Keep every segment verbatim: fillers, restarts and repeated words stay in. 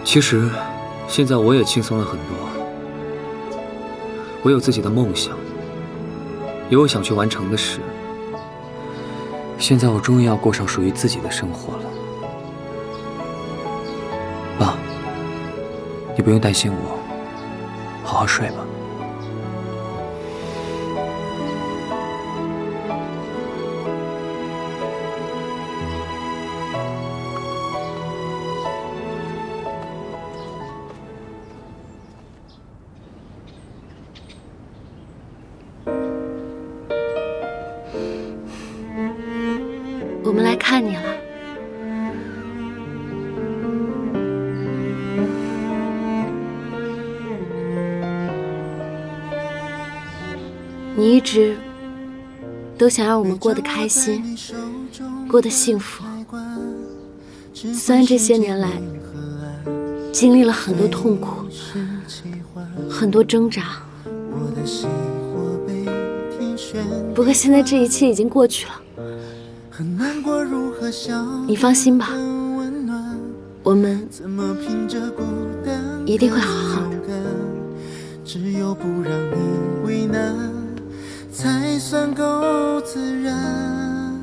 其实，现在我也轻松了很多。我有自己的梦想，有我想去完成的事。现在我终于要过上属于自己的生活了。爸，你不用担心我，好好睡吧。 我们来看你了。你一直都想让我们过得开心，过得幸福。虽然这些年来经历了很多痛苦，很多挣扎，不过现在这一切已经过去了。 你放心吧，我们一定会好好的。只有不让你为难，才算够自然。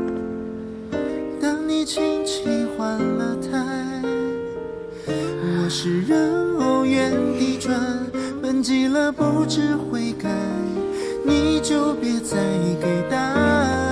当你轻轻换了台，我是人偶原地转，笨极了不知悔改，你就别再给答案。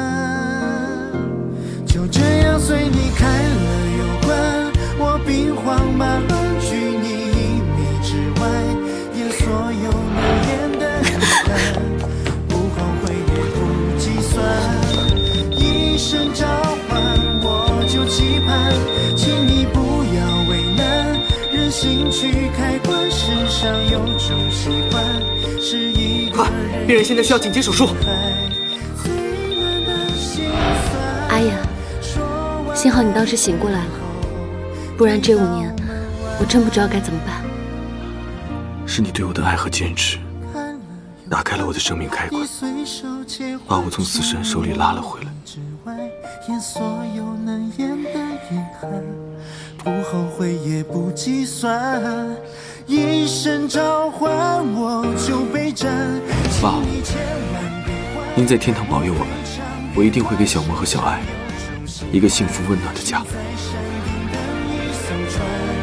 就这样随你开了又关，我兵荒马乱拒你一米之外，演所有难言的遗憾，不后悔也不计算，一声召唤我就期盼，请你不要为难，任性去开关，世上有种喜欢是一个人。病人现在需要紧急手术。阿言。 幸好你当时醒过来了，不然这五年我真不知道该怎么办。 是你对我的爱和坚持，打开了我的生命开关，把我从死神手里拉了回来。不后悔也不计算，一声召唤我就被斩。爸，您在天堂保佑我们，我一定会给小莫和小爱 一个幸福温暖的家。